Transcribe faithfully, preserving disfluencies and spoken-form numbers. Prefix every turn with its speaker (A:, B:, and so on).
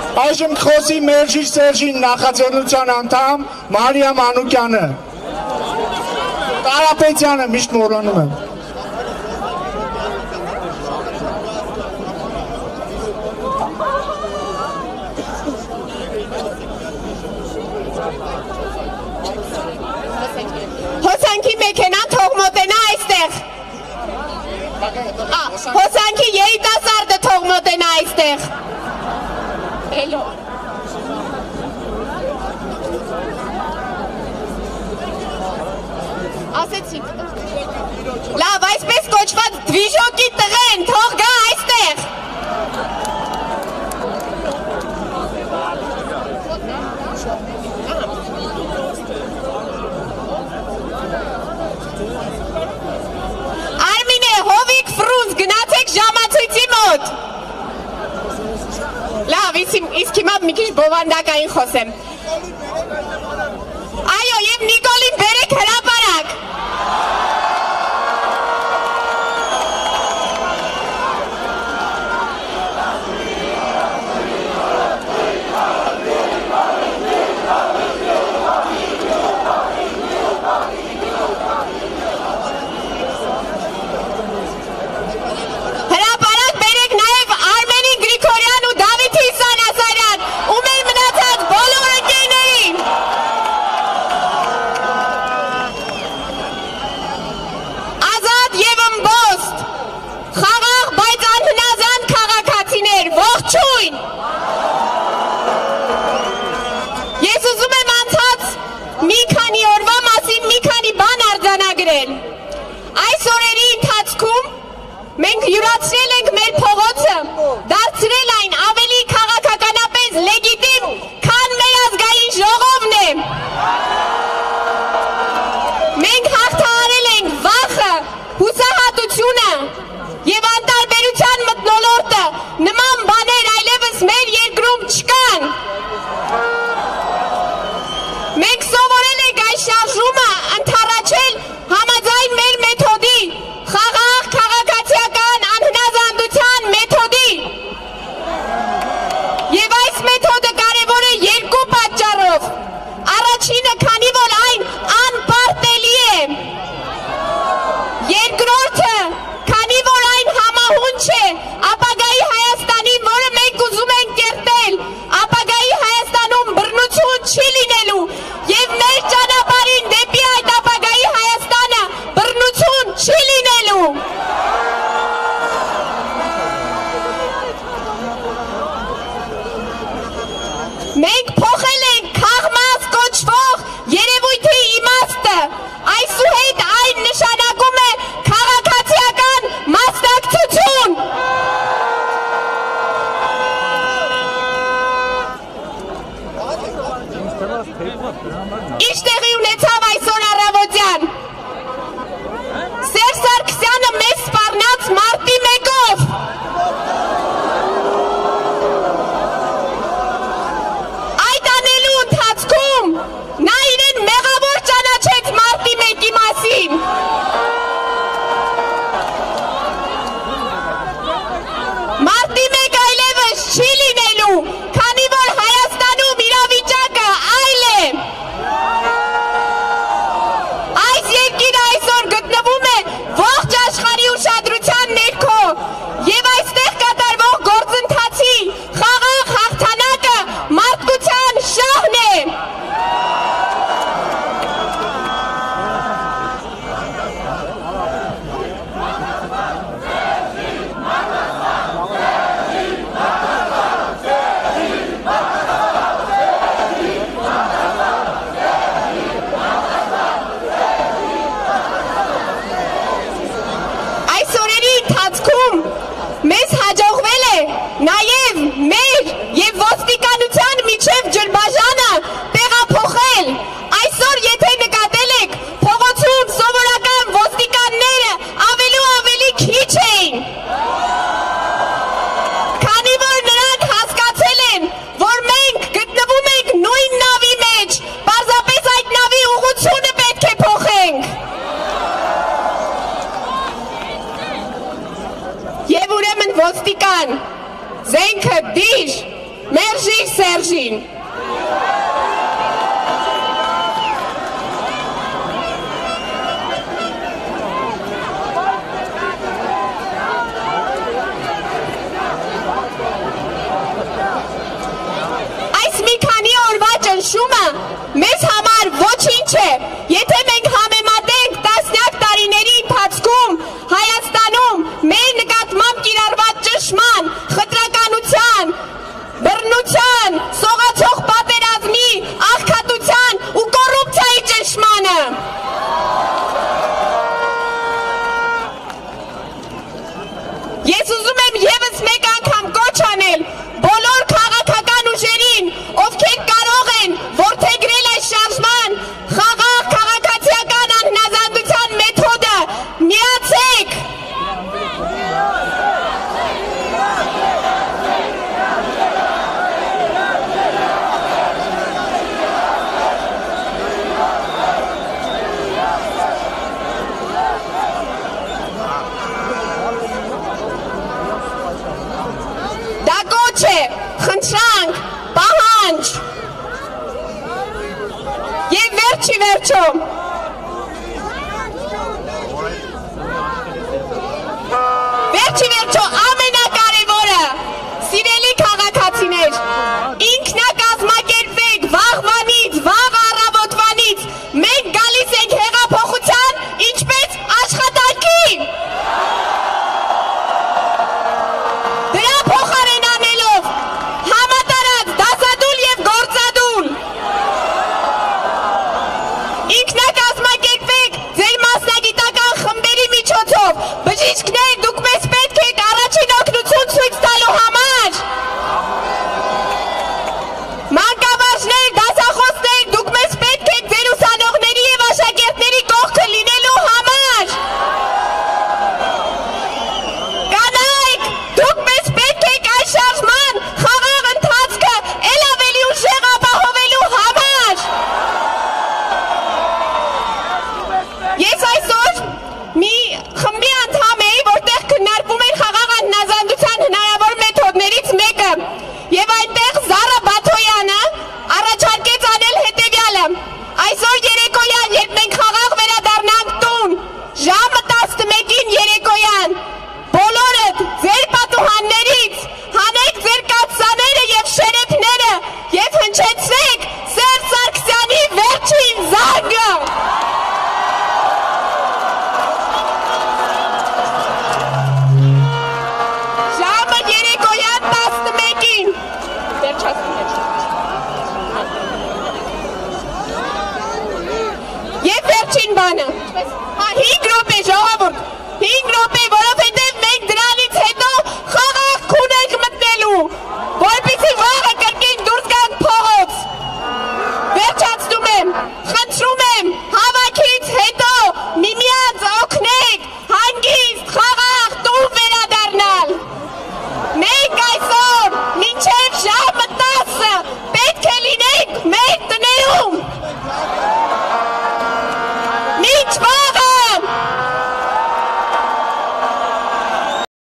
A: Այժմ կխոսի Մերժիր Սերժին նախաձեռնության անդամ Մարիամ Մանուկյանը։ Կարապետյանը միշտ մոռանում եմ։
B: Հոսանքի մեքենան թող մոտենա այստեղ։ Հոսանքի երիտասարդը թող մոտենա այստեղ։ Էլո։ Ասեցիք։ Լավ, այսպես կոչված դվիժոկի տղեն, թող գա այստեղ։ Արմինե, Հովիկ Ֆրունզ, գնացեք ժամացույցի մոտ։ Լավ, իսկ հիմա մի քիչ բովանդակային խոսեմ։ Այո, և Նիկոլին բերեք հրապարակ։ Ես ուզում եմ անցած մի քանի օրվա մասին մի քանի բան արձանագրել։ Այս օրերի ընթացքում մենք յուրացրել ենք մեր փողոցը, դարձրել այն ավելի քաղաքականապես լեգիտիմ, քան մեր ազգային ժողովն է։ Մենք հաղթահարել ենք վախը, հուսահատությունը և անտարբերության մթնոլորտը, նման բաներ այլևս մեր երկրում չկան։ Մենք սովորել ենք այս շարժումը ընդառաջել համաձայն մեր մեթոդի, խաղաղ քաղաքացիական անհնազանդության մեթոդի։ Եվ այս մեթոդը կարևոր է երկու պատճառով։ Առաջինը, քանի որ այն անպարտելի է։ Երկրորդը, քանի որ այն համահունչ է ապագայի Հայաստանին, որը մենք ուզում ենք կերտել, ապագայի Հայաստանում բռնություն չի լինելու և մեր ճանապարհին դեպի այդ ապագայի Հայաստանը բռնություն չի լինելու։ Մենք փոխել ենք քաղմաս կոչվող երևույթի իմաստը, այսուհետ այն նշանակում է քաղաքացիական մասնակցություն։ Ինչ տեղի ունեցավ այսօր առավոտյան։ Սերժ Սարգսյանը մեզ սպառնաց մարտի մեկով։ Այդ անելու ընթացքում նա իրեն մեղավոր ճանաչեց մարտի մեկի մասին։ Մարտի մեկ այլևս չի լինելու, քանի որ Հայաստանում իրավիճակը այլ է։ Այս երկիրը այսօր գտնվում է ողջ աշխարհի ուշադրության ներքո և այստեղ կատարվող գործընթացի խաղաղ հաղթանակը մարդկության շահն է։ Այս օրերի ընթացքում մեզ հաջողվել է նաև մեր և ոստիկանության միջև ջրբաժանը տեղափոխել։ Այսօր եթե նկատել եք, փողոցում սովորական ոստիկանները ավելի ու ավելի քիչ էին։ Քանի որ նրանք հասկացել են, որ մենք գտնվում ենք նույն նավի մեջ, պարզապես այդ նավի ուղղությունը պետք է փոխենք։ Եվ ուրեմն ոստիկան, զենքը դիր, մերժիր Սերժին։ Շումը մեզ համար ոչինչ է, եթե մենք համեմատենք տասնյակ տարիների ընթացքում Հայաստանում մեր նկատմամբ կիրառված ճնշման, խտրականության, բռնության, սողացող պատերազմի, աղքատության ու կոռուպցիայի ճնշմանը։ Ես ուզում եմ ևս մեկ անգամ կոչ անել բոլոր քաղաքական ուժերին, ովքեր կարող են որդեգրել այս շարժման խաղաղ քաղաքացիական անհնազանդության մեթոդը, միացեք։ Դա կոչ է, խնդրանք, պահանջ։ Եվ վերջի վերջում